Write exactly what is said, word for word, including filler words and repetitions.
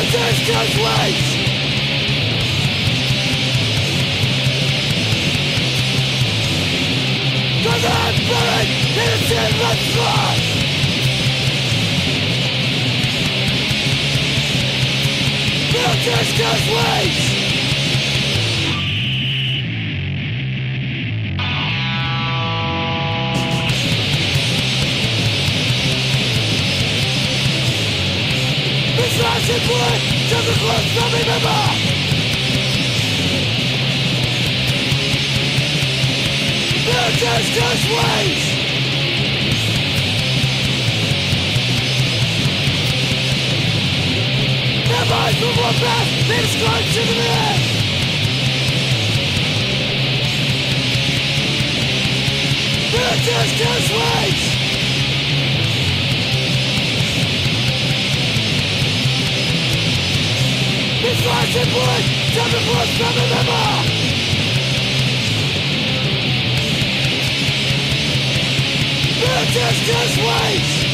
Just wait. Cause I'm buried innocent and flawed. We'll just, just wait. This last in blood just a close family member. We'll just, just wait. Their minds will walk past the destruction of it. We'll just, just wait. This last in blood just a close family member. We'll just, just wait.